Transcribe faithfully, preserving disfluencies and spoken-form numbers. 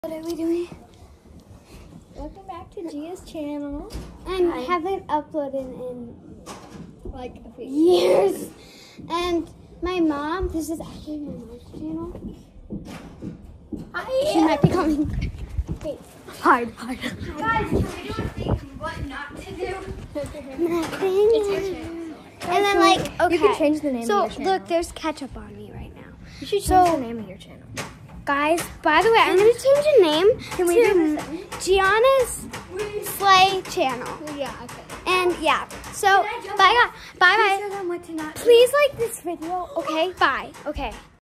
What are we doing? Welcome back to Gia's channel. And Hi. haven't uploaded in Like a few years. And my mom, this is actually my mom's channel. Hi. She might be coming. Wait. Hide, hide. Guys, can we do a thing what not to do? Nothing. It's your channel. And then like, okay. You can change the name so, of your channel. look, there's ketchup on me right now. You should change So- the name of your channel. Guys, by the way, I'm going to change the name Can we to do this? Gianna's Slay channel. Yeah, okay. And yeah, so bye, bye, bye. Show them what to not do. Please like this video, okay? Bye, okay.